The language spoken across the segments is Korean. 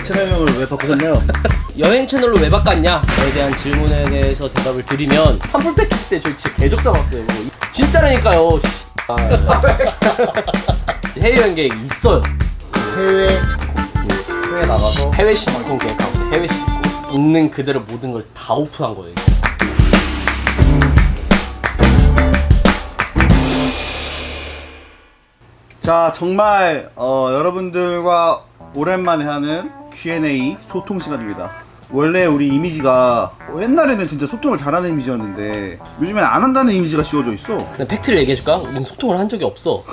채널명을 왜 바꾸셨나요? 여행 채널로 왜 바꿨냐에 대한 질문에 대해서 대답을 드리면 환불 패키지 때 저희 진짜 개적 잡았어요. 진짜라니까요. 해외여행 계획 있어요. 해외 나가서 해외 시트콤 계획하고 있어요. 해외 시트콤 있는 그대로 모든 걸 다 오픈한 거예요. 자, 정말 여러분들과 오랜만에 하는 Q&A 소통 시간입니다. 원래 우리 이미지가 옛날에는 진짜 소통을 잘하는 이미지였는데 요즘엔 안 한다는 이미지가 씌워져 있어. 팩트를 얘기해줄까? 우린 소통을 한 적이 없어.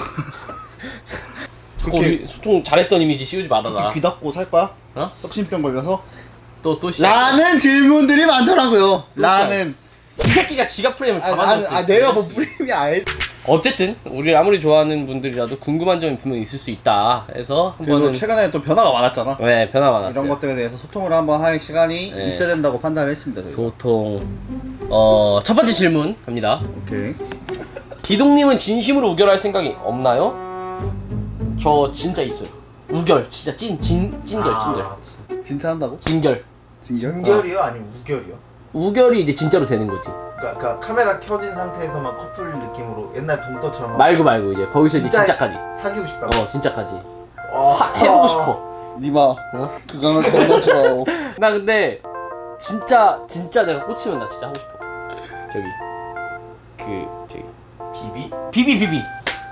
우리 소통 잘했던 이미지 씌우지 말아라. 귀 닫고 살 거야? 어? 혁신병 걸려서? 또 시작. 라는 질문들이 많더라고요. 라는 이 새끼가 지가 프레임을 다 만들었어. 내가 뭐 프레임이 아예. 어쨌든 우리를 아무리 좋아하는 분들이라도 궁금한 점이 분명히 있을 수 있다 해서 한번은 최근에 또 변화가 많았잖아. 네, 변화가 많았어요. 이런 것들에 대해서 소통을 한번 할 시간이 네. 있어야 된다고 판단을 했습니다. 저희가. 소통. 첫 번째 질문 갑니다. 오케이. 기동님은 진심으로 우결할 생각이 없나요? 저 진짜 있어요. 우결, 진짜 찐결. 진짜 한다고? 진결. 진결이요? 아니면 우결이요? 우결이 이제 진짜로 되는 거지. 그러니까 카메라 켜진 상태에서만 커플 느낌으로 옛날 동터처럼 말고 이제 거기서 이제 진짜까지. 사귀고 싶다고? 진짜까지. 해보고 싶어. 니마. 그거는 장난쳐. 나 근데 진짜 내가 꽂히면 나 진짜 하고 싶어. 저기 비비.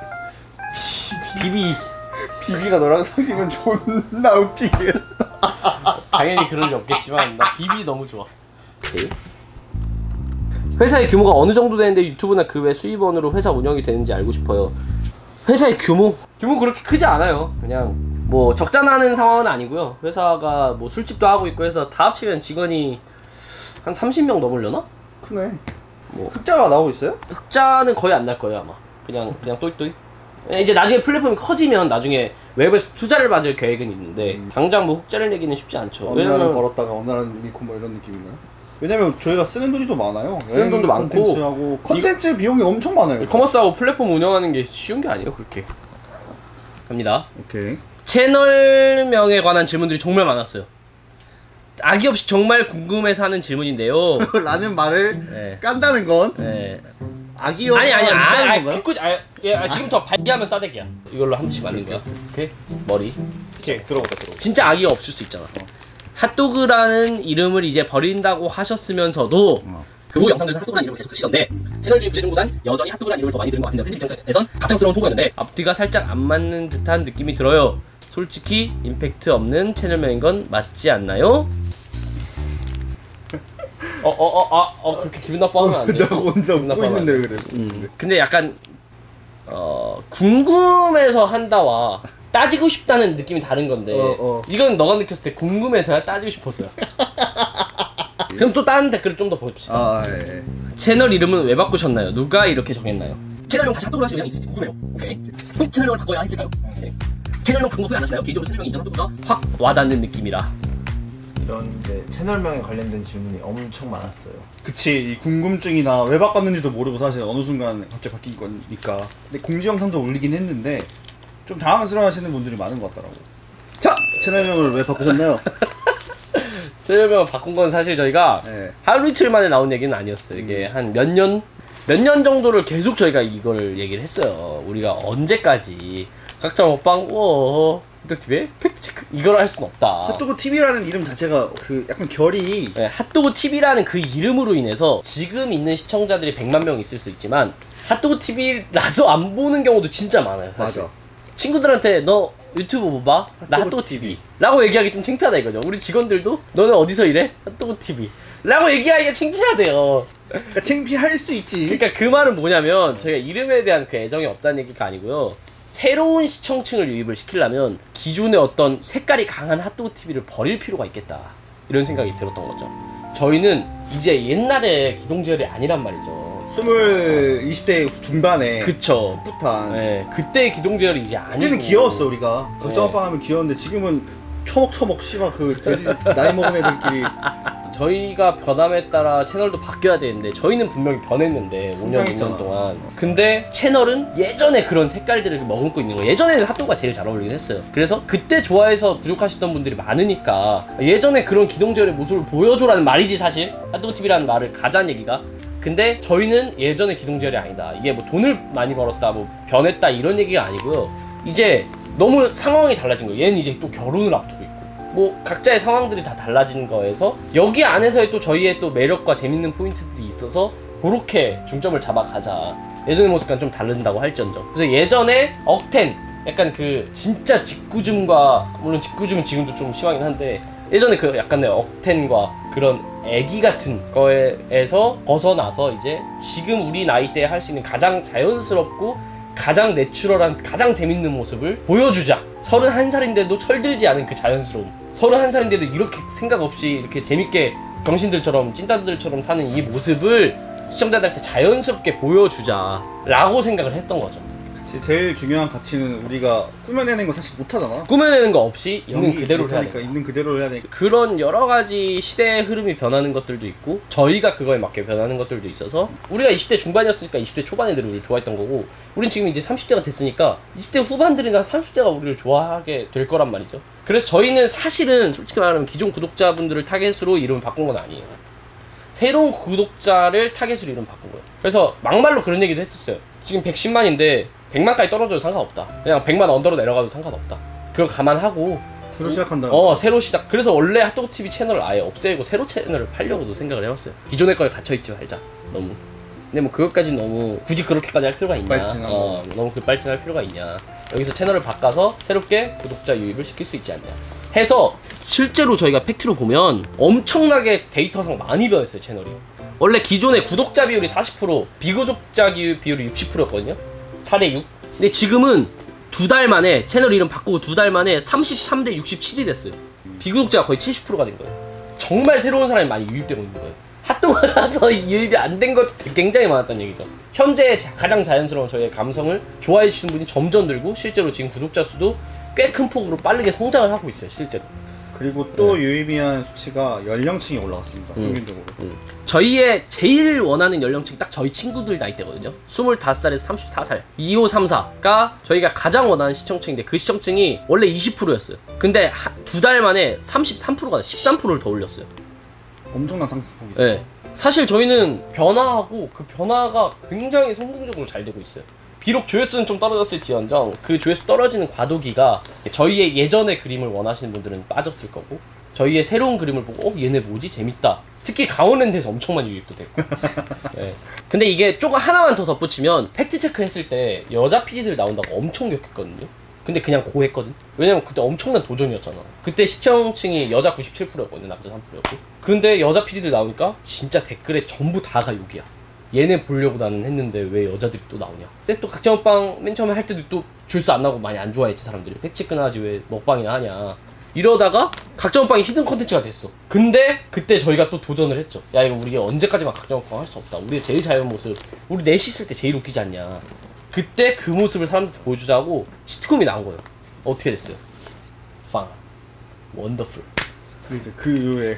비비가 너랑 사귀면 존나 웃기겠다. 당연히 그런 게 없겠지만 나 비비 너무 좋아. 오케이. 회사의 규모가 어느 정도 되는데 유튜브나 그 외 수입원으로 회사 운영이 되는지 알고 싶어요. 회사의 규모 그렇게 크지 않아요. 그냥 뭐 적자나는 상황은 아니고요. 회사가 뭐 술집도 하고 있고 해서 다 합치면 직원이 한 30명 넘으려나? 크네. 뭐 흑자가 나오고 있어요? 흑자는 거의 안 날 거예요 아마. 그냥 또이또이. 이제 나중에 플랫폼이 커지면 나중에 웹에서 투자를 받을 계획은 있는데 당장 뭐 흑자를 내기는 쉽지 않죠. 어느 날은 벌었다가 어느 날은 잃고 뭐 이런 느낌인가요? 왜냐면 저희가 쓰는 돈이 더 많아요. 쓰는 돈도 많고 컨텐츠 비용이 엄청 많아요. 커머스하고 플랫폼 운영하는 게 쉬운 게 아니에요 그렇게. 갑니다. 오케이. 채널명에 관한 질문들이 정말 많았어요. 악의 없이 정말 궁금해서 하는 질문인데요. 라는 말을 네. 깐다는 건 네. 악의 없이 지금부터 발기하면 싸대기야. 이걸로 한 대씩 맞는 거야. 오케이? 머리. 오케이, 들어보자. 진짜 악의가 없을 수 있잖아. 핫도그라는 이름을 이제 버린다고 하셨으면서도 그 영상들에서 핫도그라는 이름을 계속 쓰시던데 채널 주인 부재중보단 여전히 핫도그라는 이름을 더 많이 들은 것 같은데 팬들 입장에선 갑작스러운 포부였는데 앞뒤가 살짝 안 맞는 듯한 느낌이 들어요. 솔직히 임팩트 없는 채널명인 건 맞지 않나요? 그렇게 기분 나빠하면 안 돼. 나 혼자 웃고 있는데 그래. 근데 약간 궁금해서 한다와 따지고 싶다는 느낌이 다른 건데 이건 너가 느꼈을 때 궁금해서야 따지고 싶어서야. 그럼 또 다른 댓글을 좀 더 봅시다. 예. 채널 이름은 왜 바꾸셨나요? 누가 이렇게 정했나요? 채널명 다시 핫도그를 하실 의향이 있을지 궁금해요. 오케이. 채널명을 바꿔야 했을까요? 오케이. 채널명 바꾼 거 후회 안 하시나요? 개인적으로 채널명이 이전 핫도그가 확 와닿는 느낌이라. 이런 이제 채널명에 관련된 질문이 엄청 많았어요. 그치, 이 궁금증이나 왜 바꿨는지도 모르고 사실 어느 순간 갑자기 바뀐 거니까. 근데 공지 영상도 올리긴 했는데 좀 당황스러워 하시는 분들이 많은 것 같더라고. 자! 채널명을 왜 바꾸셨나요? 채널명을 바꾼 건 사실 저희가 네. 하루 이틀 만에 나온 얘기는 아니었어요. 이게 한 몇 년 정도를 계속 저희가 이걸 얘기를 했어요. 우리가 언제까지 각자 먹방 핫도그TV에 팩트체크 이걸 할 수는 없다. 핫도그TV라는 이름 자체가 그 약간 결이 네, 핫도그TV라는 그 이름으로 인해서 지금 있는 시청자들이 100만 명 있을 수 있지만 핫도그TV라서 안 보는 경우도 진짜 많아요 사실. 맞아. 친구들한테 너 유튜브 뭐 봐? 나 핫도그TV 라고 얘기하기 좀 창피하다 이거죠. 우리 직원들도 너는 어디서 일해? 핫도그TV 라고 얘기하기가 창피하대요. 그러니까 창피할 수 있지. 그러니까 그 말은 뭐냐면 저희가 이름에 대한 그 애정이 없다는 얘기가 아니고요. 새로운 시청층을 유입을 시키려면 기존의 어떤 색깔이 강한 핫도그TV를 버릴 필요가 있겠다 이런 생각이 들었던 거죠. 저희는 이제 옛날에 기동제열이 아니란 말이죠. 20대 중반에 그쵸. 풋풋한. 네, 그때의 기동제열이 이제 아니고 그때는 귀여웠어 우리가. 걱정아빠 하면 귀여웠는데 지금은 처먹 씨발 그 돼지 나이 먹은 애들끼리 저희가 변함에 따라 채널도 바뀌어야 되는데 저희는 분명히 변했는데 5년, 6년 동안. 근데 채널은 예전에 그런 색깔들을 머금고 있는 거예요. 예전에는 핫도그가 제일 잘 어울리긴 했어요. 그래서 그때 좋아해서 구독하시던 분들이 많으니까 예전에 그런 기동제열의 모습을 보여줘라는 말이지 사실. 핫도그TV라는 말을 가자는 얘기가. 근데 저희는 예전의 기동제열이 아니다. 이게 뭐 돈을 많이 벌었다, 뭐 변했다 이런 얘기가 아니고요. 이제 너무 상황이 달라진 거예요. 얘는 이제 또 결혼을 앞두고 있고 뭐 각자의 상황들이 다 달라진 거에서 여기 안에서의 또 저희의 또 매력과 재밌는 포인트들이 있어서 그렇게 중점을 잡아가자. 예전의 모습과는 좀 다른다고 할지언정. 그래서 예전에 억텐 약간 그 진짜 짓궂음과, 물론 짓궂음은 지금도 좀 심하긴 한데 예전에 그 약간의 억텐과 그런 애기 같은 거에서 벗어나서 이제 지금 우리 나이대에 할 수 있는 가장 자연스럽고 가장 내추럴한, 가장 재밌는 모습을 보여주자. 31살인데도 철들지 않은 그 자연스러움. 31살인데도 이렇게 생각 없이 이렇게 재밌게 병신들처럼 찐따들처럼 사는 이 모습을 시청자들한테 자연스럽게 보여주자 라고 생각을 했던 거죠. 그치, 제일 중요한 가치는 우리가 꾸며내는 거 사실 못하잖아. 꾸며내는 거 없이 있는 그대로 해야 돼. 있는 그대로 해야 되니까. 그런 여러 가지 시대의 흐름이 변하는 것들도 있고 저희가 그거에 맞게 변하는 것들도 있어서 우리가 20대 중반이었으니까 20대 초반애들이 우리를 좋아했던 거고 우린 지금 이제 30대가 됐으니까 20대 후반들이나 30대가 우리를 좋아하게 될 거란 말이죠. 그래서 저희는 사실은 솔직히 말하면 기존 구독자분들을 타겟으로 이름을 바꾼 건 아니에요. 새로운 구독자를 타겟으로 이름 바꾼 거예요. 그래서 막말로 그런 얘기도 했었어요. 지금 110만인데 100만까지 떨어져도 상관없다. 그냥 100만 언더로 내려가도 상관없다. 그거 감안하고 새로 시작한다. 새로 시작. 그래서 원래 핫도그TV 채널을 아예 없애고 새로 채널을 팔려고도 생각을 해봤어요. 기존의 거에 갇혀있지 말자. 너무. 근데 뭐 그것까지 너무 굳이 그렇게까지 할 필요가 있냐. 너무 급발진할 필요가 있냐. 여기서 채널을 바꿔서 새롭게 구독자 유입을 시킬 수 있지 않냐 해서 실제로 저희가 팩트로 보면 엄청나게 데이터상 많이 변했어요. 채널이 원래 기존의 구독자 비율이 40%, 비구독자 비율이 60%였거든요 4대6. 근데 지금은 2달 만에 채널 이름 바꾸고 2달 만에 33대 67이 됐어요. 비구독자가 거의 70%가 된 거예요. 정말 새로운 사람이 많이 유입되고 있는 거예요. 핫도그라서 유입이 안 된 것도 굉장히 많았다는 얘기죠. 현재 가장 자연스러운 저희의 감성을 좋아해 주시는 분이 점점 늘고 실제로 지금 구독자 수도 꽤 큰 폭으로 빠르게 성장을 하고 있어요. 실제로. 그리고 또 유의미한 수치가 연령층이 올라갔습니다. 평균적으로. 저희의 제일 원하는 연령층이 딱 저희 친구들 나이대거든요. 25살에서 34살 2534가 저희가 가장 원하는 시청층인데 그 시청층이 원래 20%였어요 근데 2달 만에 33%가 13%를 더 올렸어요. 엄청난 상승폭이죠. 네. 사실 저희는 변화하고 그 변화가 굉장히 성공적으로 잘 되고 있어요. 비록 조회수는 좀 떨어졌을지언정 그 조회수 떨어지는 과도기가 저희의 예전의 그림을 원하시는 분들은 빠졌을 거고 저희의 새로운 그림을 보고 얘네 뭐지? 재밌다. 특히 강원랜드에서 엄청 많이 유입도 됐고 네. 근데 이게 조금 하나만 더 덧붙이면 팩트체크 했을 때 여자 PD들 나온다고 엄청 욕했거든요. 근데 그냥 고했거든. 왜냐면 그때 엄청난 도전이었잖아. 그때 시청층이 여자 97%였거든 남자 3%였고 근데 여자 PD들 나오니까 진짜 댓글에 전부 다가 욕이야. 얘네 보려고 나는 했는데 왜 여자들이 또 나오냐. 근데 또 각자먹방 맨 처음에 할 때도 또 줄수 안 나고 많이 안 좋아했지 사람들이. 팩트체크나 하지 왜 먹방이나 하냐. 이러다가 각자먹방이 히든 컨텐츠가 됐어. 근데 그때 저희가 또 도전을 했죠. 야 이거 우리 언제까지만 각자먹방 할 수 없다. 우리의 제일 자연 모습 우리 넷이 있을 때 제일 웃기지 않냐. 그때 그 모습을 사람들한테 보여주자고 시트콤이 나온 거예요. 어떻게 됐어요? 빵 원더풀. 이제 그 이후에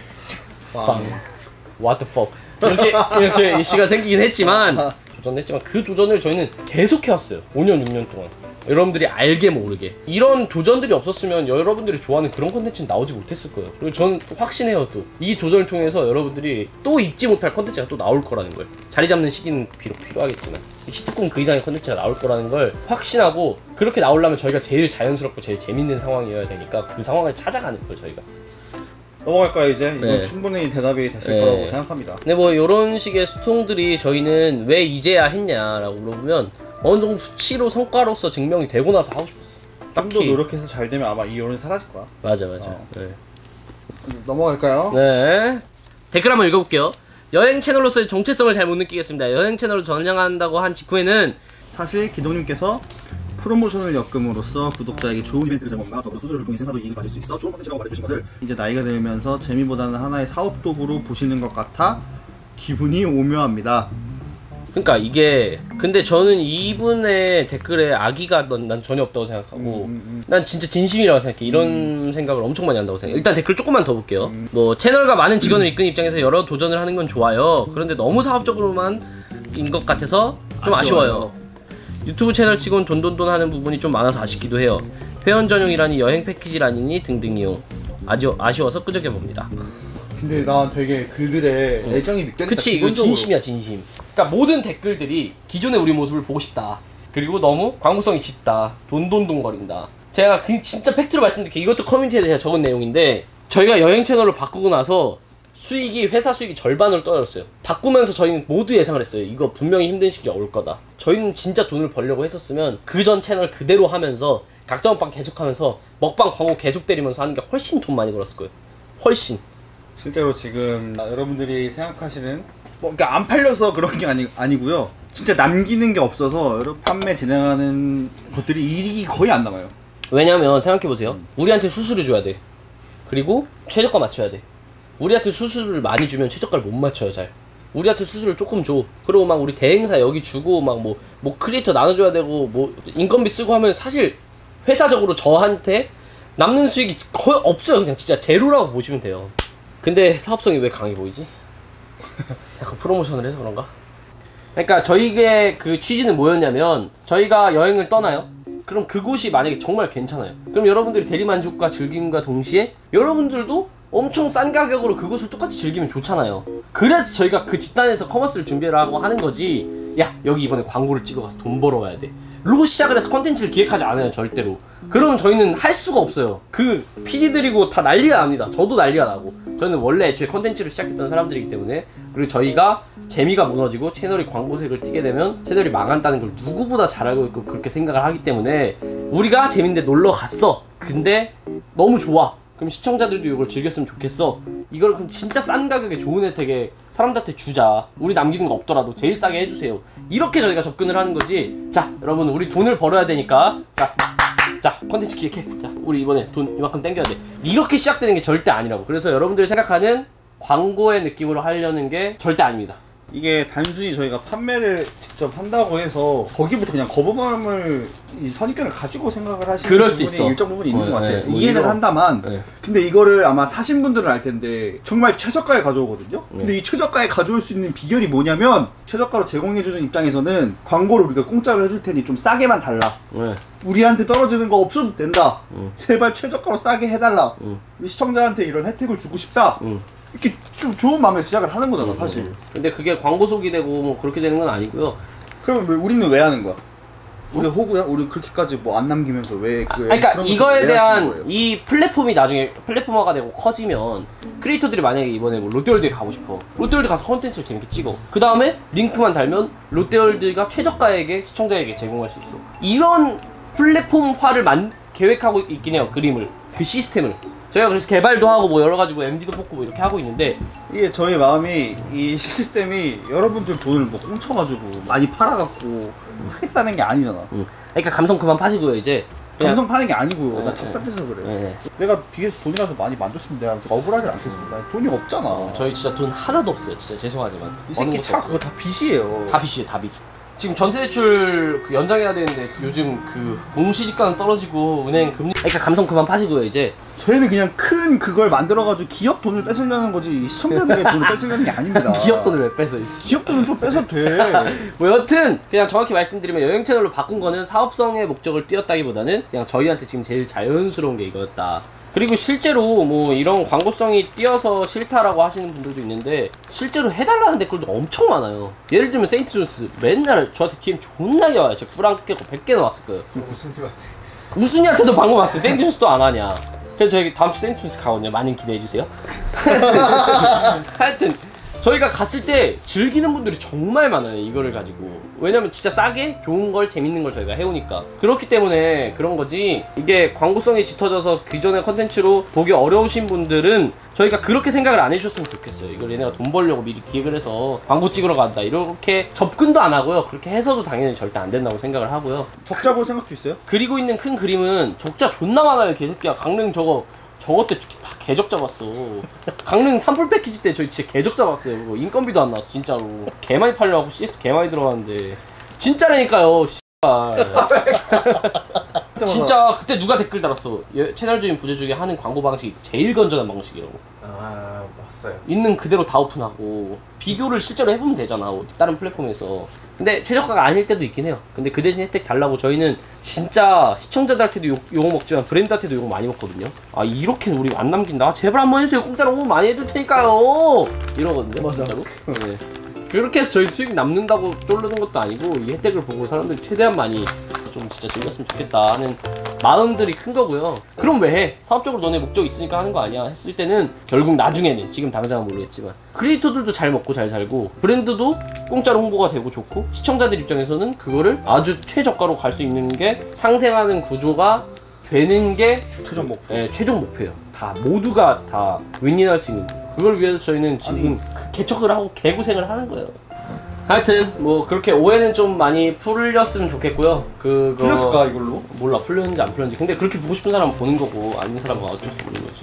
빵 what the fuck 이렇게 이슈가 생기긴 했지만 도전했지만 그 도전을 저희는 계속 해왔어요. 5년 6년 동안. 여러분들이 알게 모르게 이런 도전들이 없었으면 여러분들이 좋아하는 그런 컨텐츠는 나오지 못했을 거예요. 그리고 저는 확신해요. 또 이 도전을 통해서 여러분들이 또 잊지 못할 컨텐츠가 또 나올 거라는 걸. 자리 잡는 시기는 비록 필요하겠지만 시트콤 그 이상의 컨텐츠가 나올 거라는 걸 확신하고 그렇게 나오려면 저희가 제일 자연스럽고 제일 재밌는 상황이어야 되니까 그 상황을 찾아가는 거예요. 저희가. 넘어갈까요 이제? 이건 네. 충분히 대답이 됐을 거라고 생각합니다. 근데 뭐 요런 식의 소통들이 저희는 왜 이제야 했냐라고 물어보면 어느 정도 수치로 성과로서 증명이 되고 나서 하고 싶었어. 좀 더 노력해서 잘 되면 아마 이 여론이 사라질 거야. 맞아. 네. 넘어갈까요? 네. 댓글 한번 읽어볼게요. 여행 채널로서의 정체성을 잘 못 느끼겠습니다. 여행 채널로 전향한다고 한 직후에는 사실 기동님께서 프로모션을 엮음으로써 구독자에게 좋은 이벤트를 제공하거나 더불어 수수료를 통해 생사도 이익을 가질 수 있어 좋은 컨텐츠라고 말해주신 것을 이제 나이가 들면서 재미보다는 하나의 사업 도구로 보시는 것 같아 기분이 오묘합니다. 그러니까 이게 근데 저는 이분의 댓글에 악의가 난 전혀 없다고 생각하고 난 진짜 진심이라고 생각해. 이런 생각을 엄청 많이 한다고 생각해. 일단 댓글 조금만 더 볼게요. 뭐 채널과 많은 직원을 이끄는 입장에서 여러 도전을 하는 건 좋아요. 그런데 너무 사업적으로만 인 것 같아서 좀 아쉬워요. 유튜브 채널 치곤 돈돈돈 하는 부분이 좀 많아서 아쉽기도 해요. 회원 전용이라니 여행 패키지라니 등등이요. 아쉬워서 끄적여봅니다. 근데 난 되게 글들에 애정이 느껴진다. 그치, 이거 기본적으로. 진심이야, 진심. 그러니까 모든 댓글들이 기존의 우리 모습을 보고 싶다. 그리고 너무 광고성이 짙다. 돈돈돈거린다. 제가 진짜 팩트로 말씀드릴게요. 이것도 커뮤니티에 제가 적은 내용인데 저희가 여행 채널로 바꾸고 나서 회사 수익이 절반으로 떨어졌어요. 바꾸면서 저희는 모두 예상을 했어요. 이거 분명히 힘든 시기가 올 거다. 저희는 진짜 돈을 벌려고 했었으면 그 전 채널 그대로 하면서 각자 먹방 계속하면서 먹방 광고 계속 때리면서 하는 게 훨씬 돈 많이 벌었을 거예요. 훨씬. 실제로 지금 여러분들이 생각하시는 뭐 그러니까 안 팔려서 그런 게 아니고요. 진짜 남기는 게 없어서 여러분 판매 진행하는 것들이 이익이 거의 안 남아요. 왜냐면 생각해보세요. 우리한테 수수료 줘야 돼. 그리고 최저가 맞춰야 돼. 우리한테 수수료를 많이 주면 최저가를 못 맞춰요. 잘. 우리한테 수수료를 조금 줘. 그리고 막 우리 대행사 여기 주고 막 뭐 크리에이터 나눠줘야 되고 뭐 인건비 쓰고 하면 사실 회사적으로 저한테 남는 수익이 거의 없어요. 그냥 진짜 제로라고 보시면 돼요. 근데 사업성이 왜 강해 보이지? 약간 프로모션을 해서 그런가? 그러니까 저희의 그 취지는 뭐였냐면 저희가 여행을 떠나요. 그럼 그곳이 만약에 정말 괜찮아요. 그럼 여러분들이 대리만족과 즐김과 동시에 여러분들도 엄청 싼 가격으로 그곳을 똑같이 즐기면 좋잖아요. 그래서 저희가 그 뒷단에서 커머스를 준비를 하고 하는 거지. 야, 여기 이번에 광고를 찍어가서 돈 벌어와야 돼 로 시작을 해서 컨텐츠를 기획하지 않아요. 절대로. 그러면 저희는 할 수가 없어요. 그 PD들이고 다 난리가 납니다. 저도 난리가 나고. 저는 원래 애초에 컨텐츠를 시작했던 사람들이기 때문에. 그리고 저희가 재미가 무너지고 채널이 광고색을 띠게 되면 채널이 망한다는 걸 누구보다 잘 알고 있고 그렇게 생각을 하기 때문에 우리가 재밌는데 놀러 갔어. 근데 너무 좋아. 그럼 시청자들도 이걸 즐겼으면 좋겠어. 이걸 그럼 진짜 싼 가격에 좋은 혜택에 사람들한테 주자. 우리 남기는 거 없더라도 제일 싸게 해주세요. 이렇게 저희가 접근을 하는 거지. 자, 여러분 우리 돈을 벌어야 되니까 자 컨텐츠 기획해. 자, 우리 이번에 돈 이만큼 땡겨야 돼. 이렇게 시작되는 게 절대 아니라고. 그래서 여러분들이 생각하는 광고의 느낌으로 하려는 게 절대 아닙니다. 이게 단순히 저희가 판매를 직접 한다고 해서 거기부터 그냥 거부감을 이 선입견을 가지고 생각을 하시는 그럴 수 부분이 있어. 일정 부분 있는 것 같아요. 뭐 이해는 한다만 네. 근데 이거를 아마 사신 분들은 알 텐데 정말 최저가에 가져오거든요. 근데 이 최저가에 가져올 수 있는 비결이 뭐냐면 최저가로 제공해주는 입장에서는 광고를 우리가 공짜로 해줄 테니 좀 싸게만 달라. 우리한테 떨어지는 거 없어도 된다. 제발 최저가로 싸게 해달라. 우리 시청자한테 이런 혜택을 주고 싶다. 이렇게 좀 좋은 마음에 시작을 하는 거잖아 사실. 근데 그게 광고 속이 되고 뭐 그렇게 되는 건 아니고요. 그럼 우리는 왜 하는 거야? 우리 호구야? 우리 그렇게까지 뭐 안 남기면서 왜 그러니까 이거에 대한 이 플랫폼이 나중에 플랫폼화가 되고 커지면 크리에이터들이 만약에 이번에 뭐 롯데월드에 가고 싶어. 롯데월드 가서 컨텐츠를 재밌게 찍어. 그 다음에 링크만 달면 롯데월드가 최저가에게 시청자에게 제공할 수 있어. 이런 플랫폼화를 계획하고 있긴 해요. 그림을. 그 시스템을. 저희가 그래서 개발도 하고 뭐 여러가지 뭐 MD도 뽑고 뭐 이렇게 하고 있는데 이게 저희 마음이 이 시스템이 여러분들 돈을 뭐 꽁쳐가지고 많이 팔아갖고 하겠다는 게 아니잖아. 그러니까 감성 그만 파시고요 이제. 감성 파는 게 아니고요. 나 답답해서 그래. 내가 뒤에서 돈이라도 많이 만졌으면 내가 억울하지 않겠어. 나 돈이 없잖아. 저희 진짜 돈 하나도 없어요. 진짜 죄송하지만. 이 새끼 차 그거 다 빚이에요. 다 빚이에요. 다 빚. 지금 전세대출 그 연장해야 되는데 요즘 그 공시지가는 떨어지고 은행 금리 그러니까 감성 그만 파시고요 이제. 저희는 그냥 큰 그걸 만들어가지고 기업 돈을 뺏으려는 거지 시청자들의 돈을 뺏으려는 게 아닙니다. 기업 돈을 왜 뺏어? 기업 돈은 좀 뺏어도 돼. 뭐 여튼 그냥 정확히 말씀드리면 여행 채널로 바꾼 거는 사업성의 목적을 띄었다기보다는 그냥 저희한테 지금 제일 자연스러운 게 이거였다. 그리고 실제로 뭐 이런 광고성이 띄어서 싫다라고 하시는 분들도 있는데 실제로 해달라는 댓글도 엄청 많아요. 예를 들면 세인트존스 맨날 저한테 DM 존나게 와요. 제가 불안 깨고 100개나 왔을 거예요. 무슨 팀한테? 우순이한테도 방금 왔어요. 세인트존스도 안 하냐. 그래서 저희 다음 주 세인트존스 가거든요. 많이 기대해주세요. 하여튼 저희가 갔을 때 즐기는 분들이 정말 많아요. 이거를 가지고. 왜냐면 진짜 싸게 좋은 걸 재밌는 걸 저희가 해오니까. 그렇기 때문에 그런 거지. 이게 광고성이 짙어져서 기존의 컨텐츠로 보기 어려우신 분들은 저희가 그렇게 생각을 안 해주셨으면 좋겠어요. 이걸 얘네가 돈 벌려고 미리 기획을 해서 광고 찍으러 간다 이렇게 접근도 안 하고요. 그렇게 해서도 당연히 절대 안 된다고 생각을 하고요. 적자 볼 생각도 있어요? 그리고 있는 큰 그림은 적자 존나 많아요. 개새끼야. 강릉 저거 저것 때 다 개적 잡았어. 강릉 산불 패키지 때 저희 진짜 개적 잡았어요. 그거 인건비도 안 나왔어 진짜로. 개 많이 팔려고 CS 개 많이 들어갔는데 진짜라니까요. 진짜 그때 누가 댓글 달았어. 채널 주인 부재 중에 하는 광고 방식이 제일 건전한 방식이라고. 아 봤어요. 있는 그대로 다 오픈하고 비교를 실제로 해보면 되잖아 다른 플랫폼에서. 근데 최저가가 아닐 때도 있긴 해요. 근데 그 대신 혜택 달라고 저희는 진짜 시청자들한테도 욕 먹지만 브랜드한테도 욕 많이 먹거든요. 아 이렇게는 우리 안 남긴다. 제발 한번 해주세요. 공짜로 홍보 많이 해줄 테니까요. 이러거든요. 맞아. 진짜로. 네. 그렇게 해서 저희 수익 남는다고 쫄르는 것도 아니고 이 혜택을 보고 사람들이 최대한 많이 좀 진짜 즐겼으면 좋겠다 하는 마음들이 큰 거고요. 그럼 왜 해? 사업적으로 너네 목적 있으니까 하는 거 아니야 했을 때는 결국 나중에는, 지금 당장은 모르겠지만 크리에이터들도 잘 먹고 잘 살고 브랜드도 공짜로 홍보가 되고 좋고 시청자들 입장에서는 그거를 아주 최저가로 갈 수 있는 게 상생하는 구조가 되는 게 최종 목표. 네, 최종 목표예요. 다 모두가 다 윈윈할 수 있는 거죠. 그걸 위해서 저희는 지금 개척을 하고 개고생을 하는 거예요. 하여튼 뭐 그렇게 오해는 좀 많이 풀렸으면 좋겠고요. 그거 풀렸을까 이걸로? 몰라, 풀렸는지 안 풀렸는지. 근데 그렇게 보고 싶은 사람은 보는 거고 아닌 사람은 어쩔 수 없는 거지.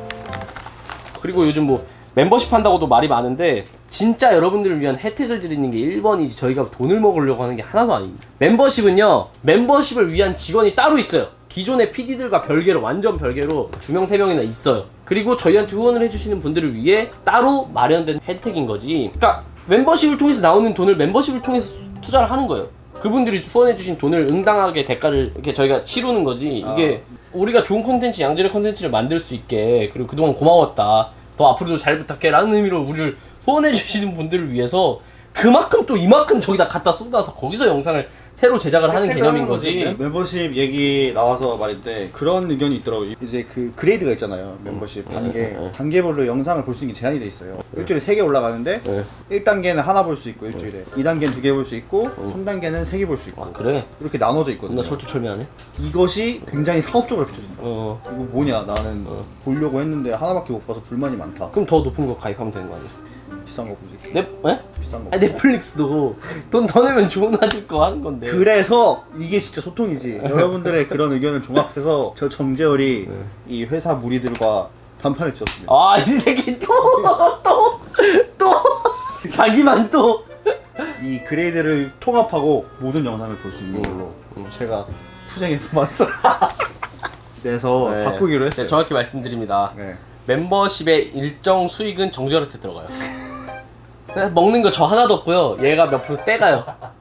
그리고 요즘 뭐 멤버십 한다고도 말이 많은데 진짜 여러분들을 위한 혜택을 드리는 게 1번이지 저희가 돈을 먹으려고 하는 게 하나도 아닙니다. 멤버십은요, 멤버십을 위한 직원이 따로 있어요. 기존의 PD들과 별개로, 완전 별개로 2명, 3명이나 있어요. 그리고 저희한테 후원을 해주시는 분들을 위해 따로 마련된 혜택인 거지. 그러니까 멤버십을 통해서 나오는 돈을 멤버십을 통해서 투자를 하는 거예요. 그분들이 후원해주신 돈을 응당하게 대가를 이렇게 저희가 치르는 거지. 이게 우리가 좋은 콘텐츠, 양질의 콘텐츠를 만들 수 있게, 그리고 그동안 고마웠다, 더 앞으로도 잘 부탁해 라는 의미로 우리를 후원해주시는 분들을 위해서 그만큼 또 이만큼 저기다 갖다 쏟아서 거기서 영상을 새로 제작을 하는 개념인 거지. 멤버십 얘기 나와서 말인데 그런 의견이 있더라고요. 이제 그 그레이드가 있잖아요. 멤버십 단계별로 영상을 볼 수 있는 게 제한이 돼 있어요. 일주일에 3개 올라가는데 1단계는 하나 볼 수 있고 일주일에 2단계는 2개 볼 수 있고 3단계는 3개 볼 수 있고. 아 그래? 이렇게 나눠져 있거든요. 나 철두철미하네. 이것이 굉장히 사업적으로 비춰진다. 이거 뭐냐, 나는 보려고 했는데 하나밖에 못 봐서 불만이 많다. 그럼 더 높은 거 가입하면 되는 거 아니야? 비싼 거 보지. 비싼 거. 아니 넷플릭스도 돈 더 내면 좋은 아들 거 하는 건데. 그래서 이게 진짜 소통이지. 여러분들의 그런 의견을 종합해서 저 정재열이 이 회사 무리들과 단판을 지었습니다. 아 이 새끼 또 자기만 또 이 그레이드를 통합하고 모든 영상을 볼 수 있는 걸로 제가 투쟁해서 만들어. 그래서 네. 바꾸기로 했어요. 네, 정확히 말씀드립니다. 네. 멤버십의 일정 수익은 정재열한테 들어가요. 먹는 거 저 하나도 없고요. 얘가 몇 프로 떼가요.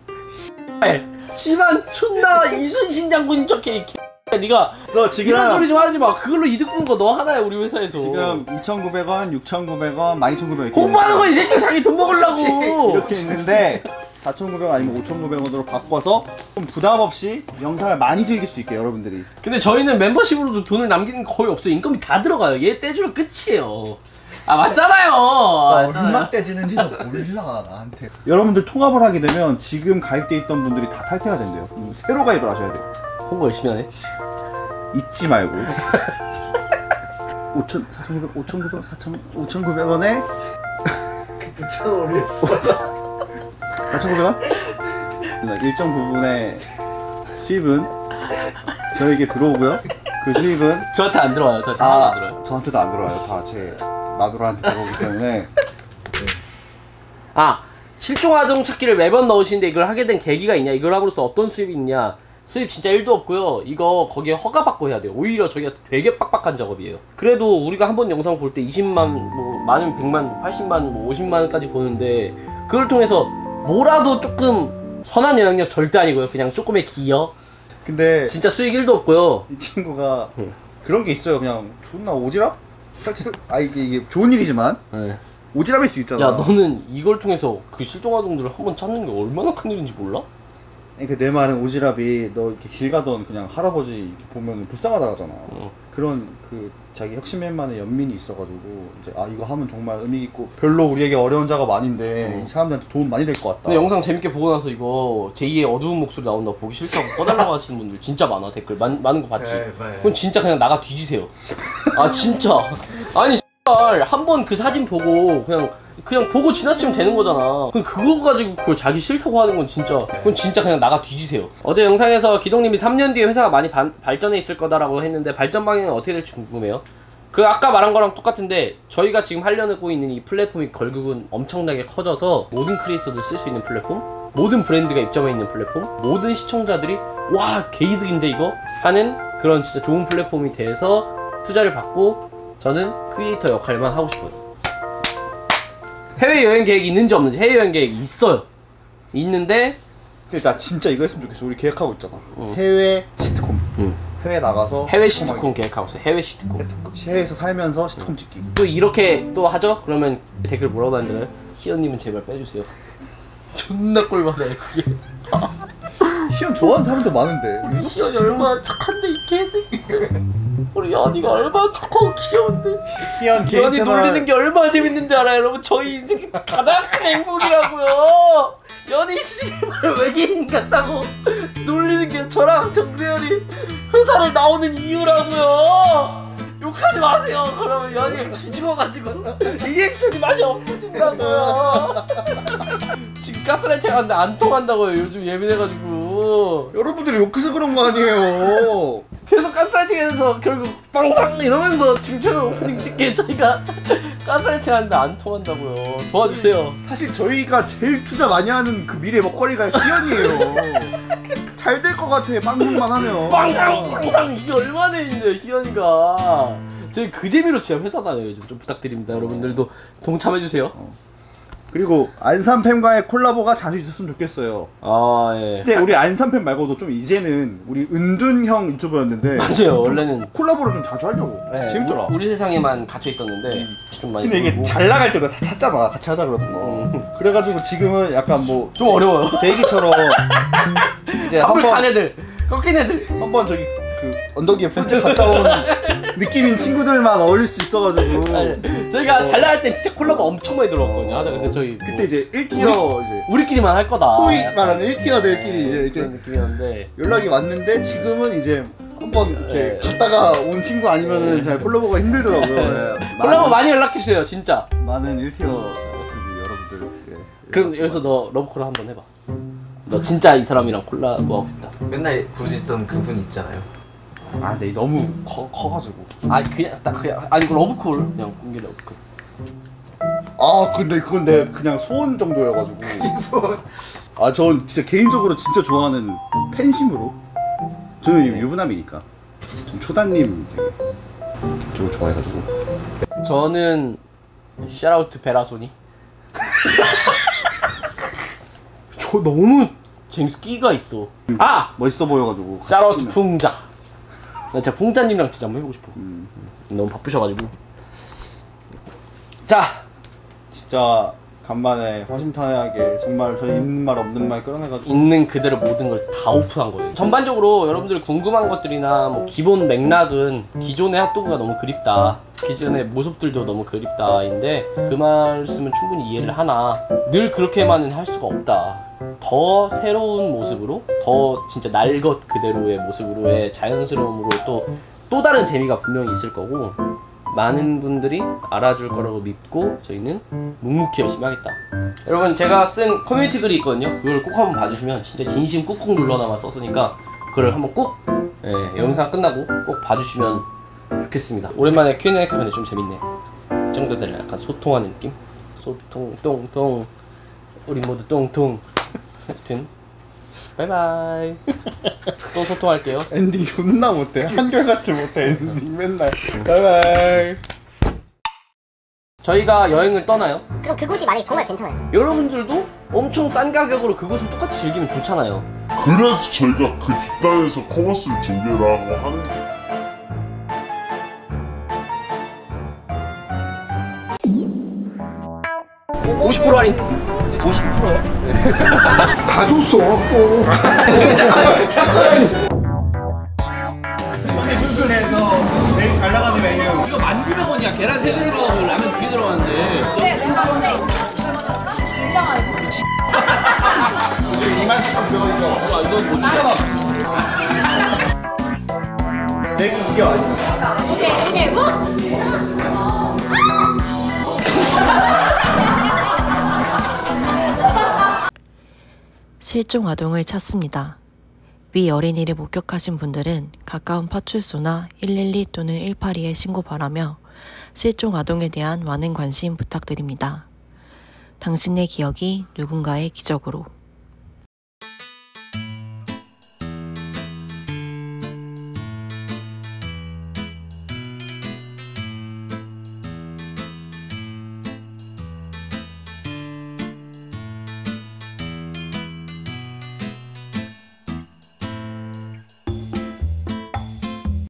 씨발 존나 이순신 장군인 척해. 니가 너 지금 이런 소리 좀 하지 마. 그걸로 이득 보는 거 너 하나야 우리 회사에서. 지금 2,900원, 6,900원, 12,900원 공부하는 거 이 새끼 자기 돈 먹으려고. 이렇게 있는데 4,900원 아니면 5,900원으로 바꿔서 좀 부담 없이 영상을 많이 즐길 수 있게 여러분들이. 근데 저희는 멤버십으로도 돈을 남기는 게 거의 없어요. 인건비 다 들어가요. 얘 떼주면 끝이에요. 아 맞잖아요. 얼마 떼지는지도 몰라 나한테. 여러분들 통합을 하게 되면 지금 가입돼 있던 분들이 다 탈퇴가 된대요. 새로 가입을 하셔야 돼요. 홍보 열심히 하네. 잊지 말고 4,900, 5,900, 5,900원에 9,000원 올렸어. 4,900원? 일정 부분의 수입은 저에게 들어오고요. 그 수입은 저한테 안 들어와요. 저한테 하나도 안 들어와요. 저한테도 안 들어와요. 다 제 마누라한테 들어오기 때문에. 아 실종아동 찾기를 매번 넣으시는데 이걸 하게 된 계기가 있냐, 이걸 함으로써 어떤 수입이 있냐. 수입 진짜 1도 없고요. 이거 거기에 허가받고 해야 돼요. 오히려 저희가 되게 빡빡한 작업이에요. 그래도 우리가 한 번 영상 볼 때 20만, 뭐 많으면 100만, 80만, 뭐 50만까지 보는데 그걸 통해서 뭐라도 조금 선한 영향력 절대 아니고요. 그냥 조금의 기여. 근데 진짜 수익 1도 없고요. 이 친구가 그런 게 있어요. 그냥 존나 오지랖? 사실 이게 좋은 일이지만 네. 오지랖일 수 있잖아. 야 너는 이걸 통해서 그 실종아동들을 한 번 찾는 게 얼마나 큰 일인지 몰라? 그러니까 내 말은 오지랖이 너 이렇게 길 가던 그냥 할아버지 보면 불쌍하다 하잖아. 그런 그 자기 혁신맨만의 연민이 있어가지고 이제 아 이거 하면 정말 의미 있고 별로 우리에게 어려운 작업 아닌데 이 사람들한테 도움 많이 될 것 같다. 근데 영상 재밌게 보고 나서 이거 제2의 어두운 목소리 나온다고 보기 싫다고 꺼달라고 하시는 분들 진짜 많아. 댓글 많은 거 봤지? 네. 그럼 진짜 그냥 나가 뒤지세요. 아 진짜 아니 한번 그 사진 보고 그냥 보고 지나치면 되는 거잖아. 그럼 그거 가지고 그걸 자기 싫다고 하는 건 진짜, 그건 진짜 그냥 나가 뒤지세요. 어제 영상에서 기동님이 3년 뒤에 회사가 많이 발전해 있을 거다라고 했는데 발전 방향은 어떻게 될지 궁금해요. 그 아까 말한 거랑 똑같은데 저희가 지금 하려고 있는 이 플랫폼이 결국은 엄청나게 커져서 모든 크리에이터들 쓸 수 있는 플랫폼, 모든 브랜드가 입점해 있는 플랫폼, 모든 시청자들이 와 개이득인데 이거 하는 그런 진짜 좋은 플랫폼이 돼서 투자를 받고 저는 크리에이터 역할만 하고 싶어요. 해외여행 계획이 있는지 없는지. 해외여행 계획이 있어요. 있는데 근데 나 진짜 이거 했으면 좋겠어. 우리 계획하고 있잖아. 해외 시트콤. 해외 나가서 해외 시트콤 계획하고 있어요. 해외 시트콤. 해외에서 살면서 시트콤 찍기. 또 이렇게 또 하죠? 그러면 댓글 뭐라고 하잖아요? 희연님은 제발 빼주세요. 존나 꼴받아요 그게. 희연 좋아하는 사람들 많은데. 우리 희연이 얼마나 착한데 이 개새끼들. 우리 연이가 얼마나 착하고 귀여운데. 희연 개인 연이 채널 놀리는 게 얼마나 재밌는지 알아요 여러분? 저희 인생이 가장 큰 행복이라고요. 연이 씨발 외계인 같다고 놀리는 게 저랑 정세현이 회사를 나오는 이유라고요. 욕하지 마세요. 그러면 연이가 뒤집어가지고 리액션이 맛이 없어진다고요. 지금 가스라이팅 하는데 안 통한다고요. 요즘 예민해가지고. 여러분들이 욕해서 그런 거 아니에요. 계속 가스라이팅해서 결국 빵빵 이러면서 지금 채널 오프닝 찍게 저희가 가스라이팅 하는데 안 통한다고요. 도와주세요. 사실 저희가 제일 투자 많이 하는 그 미래 먹거리가 희연이에요. 잘 될 것 같아. 방송만 하면. 빵빵 이게 얼마나 재밌는데요 희연이가. 저희 그 재미로 진짜 회사 다녀요. 좀 부탁드립니다. 여러분들도 동참해주세요. 그리고 안산팸과의 콜라보가 자주 있었으면 좋겠어요. 아 예. 근데 우리 안산팸 말고도 좀 이제는 우리 은둔형 유튜버였는데 맞아요. 원래는 콜라보를 좀 자주 하려고. 예, 재밌더라. 우리 세상에만 갇혀 있었는데 좀 많이. 근데 이게 모르고. 잘 나갈 때가 다 찾잖아. 같이 하자 그러던 거. 그래가지고 지금은 약간 뭐 좀 어려워요. 대기처럼 이제 한불 간 한번 애들, 꺾인 애들. 한번 저기 그 언덕 위에 풀집 갔다 온 느낌인 친구들만 어울릴 수 있어가지고 아니, 저희가 잘 나갈 땐 진짜 콜라보 엄청 많이 들어왔거든요. 하다 근데 저희 그때 이제 1티어 이제 우리끼리만 할 거다. 소위 말하는 1티어들끼리 이제 그런 이렇게 느낌이었는데. 연락이 왔는데 지금은 이제 한번 이렇게 갔다가 온 친구 아니면은 잘 콜라보가 힘들더라고요. 예. 콜라보 많이 연락해 주세요, 진짜. 많은 1티어 TV 여러분들. 예. 그럼 여기서 너 러브콜 한번 해봐. 너 진짜 이 사람이랑 콜라보 하고 싶다. 맨날 부르짖던 그분 있잖아요. 아, 근데 너무 커가지고. 아니 그냥 딱 그냥 아니 그 러브콜 그냥 공개 러브콜. 아, 근데 그건 내 그냥 소원 정도여가지고. 소원. 아, 전 진짜 개인적으로 진짜 좋아하는 팬심으로. 저는 유부남이니까. 전 초단님 되게 저거 좋아해가지고. 저는 샤라우트 베라소니. 저 너무 재밌어. 끼가 있어. 아! 멋있어 보여가지고. 같이 샤라우트 뛰면. 풍자. 나 진짜 풍자님이랑 진짜 한번 해보고 싶어. 너무 바쁘셔가지고. 자, 진짜 간만에 허심탄회하게 정말 저희 있는 말 없는 말 끌어내가지고. 있는 그대로 모든 걸 다 오픈한 거예요. 전반적으로 여러분들 궁금한 것들이나 뭐 기본 맥락은 기존의 핫도그가 너무 그립다, 기존의 모습들도 너무 그립다인데 그 말씀은 충분히 이해를 하나 늘 그렇게만은 할 수가 없다. 더 새로운 모습으로, 더 진짜 날 것 그대로의 모습으로의 자연스러움으로 또 다른 재미가 분명히 있을 거고 많은 분들이 알아줄 거라고 믿고 저희는 묵묵히 열심히 하겠다. 여러분 제가 쓴 커뮤니티 글이 있거든요. 그걸 꼭 한번 봐주시면 진짜 진심 꾹꾹 눌러놔만 썼으니까 그걸 한번 꼭 영상 끝나고 꼭 봐주시면 좋겠습니다. 오랜만에 Q&A 하면 좀 재밌네. 이 정도 되려 약간 소통하는 느낌? 소통 똥똥 우리 모두 똥똥. 하여튼 바이바이. 또 소통할게요. 엔딩 존나 못해. 한결같이 못해 엔딩 맨날. 바이바이. 저희가 여행을 떠나요. 그럼 그곳이 만약에 정말 괜찮아요. 여러분들도 엄청 싼 가격으로 그곳을 똑같이 즐기면 좋잖아요. 그래서 저희가 그 뒷단에서 커머스를 준비하고 하는 거예요. 50% 할인. 50%요? 다 줬어 또. 형이 불끈해서 제일 잘 나가는 메뉴. 이거 1,900원이야. 계란 3개 들어가고 라면 2개 들어가는데. 네, 내가 봤을 때 이거 사람 진짜 많이 사. 우리 2만 원 들어있어. 아, 이건 뭐지? 내가 이겨. 오케이, 훅! 실종 아동을 찾습니다. 위 어린이를 목격하신 분들은 가까운 파출소나 112 또는 182에 신고 바라며 실종 아동에 대한 많은 관심 부탁드립니다. 당신의 기억이 누군가의 기적으로.